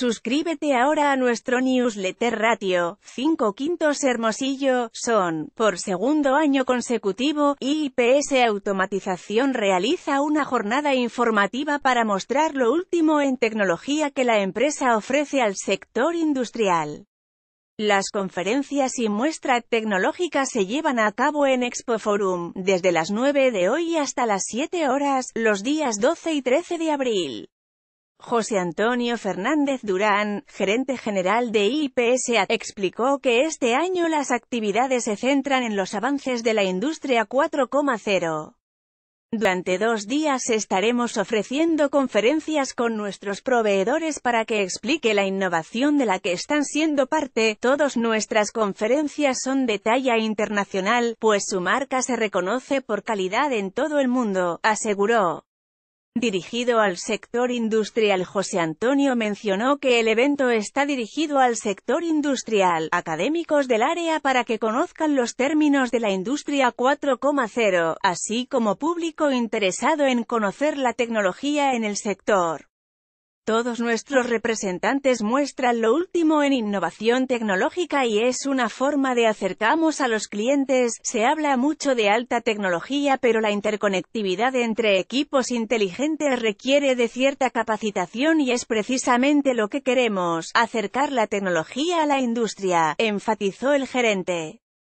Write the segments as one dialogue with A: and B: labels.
A: Suscríbete ahora a nuestro newsletter Ratio 5 Quintos Hermosillo. Son, por segundo año consecutivo, IPS Automatización realiza una jornada informativa para mostrar lo último en tecnología que la empresa ofrece al sector industrial. Las conferencias y muestra tecnológica se llevan a cabo en Expo Forum, desde las 9 de hoy hasta las 7 horas, los días 12 y 13 de abril. José Antonio Fernández Durán, gerente general de IPS, explicó que este año las actividades se centran en los avances de la industria 4.0. Durante 2 días estaremos ofreciendo conferencias con nuestros proveedores para que explique la innovación de la que están siendo parte. Todas nuestras conferencias son de talla internacional, pues su marca se reconoce por calidad en todo el mundo, aseguró. Dirigido al sector industrial, José Antonio mencionó que el evento está dirigido al sector industrial, académicos del área para que conozcan los términos de la industria 4.0, así como público interesado en conocer la tecnología en el sector. Todos nuestros representantes muestran lo último en innovación tecnológica y es una forma de acercamos a los clientes. Se habla mucho de alta tecnología, pero la interconectividad entre equipos inteligentes requiere de cierta capacitación y es precisamente lo que queremos, acercar la tecnología a la industria, enfatizó el gerente.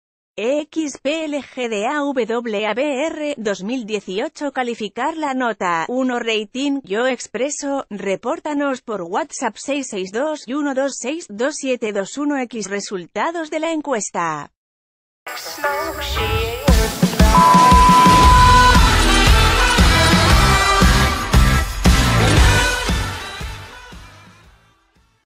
A: XPLGDAWABR 2018 Calificar la nota 1 Rating Yo Expreso, repórtanos por WhatsApp 662-126-2721 X Resultados de la encuesta.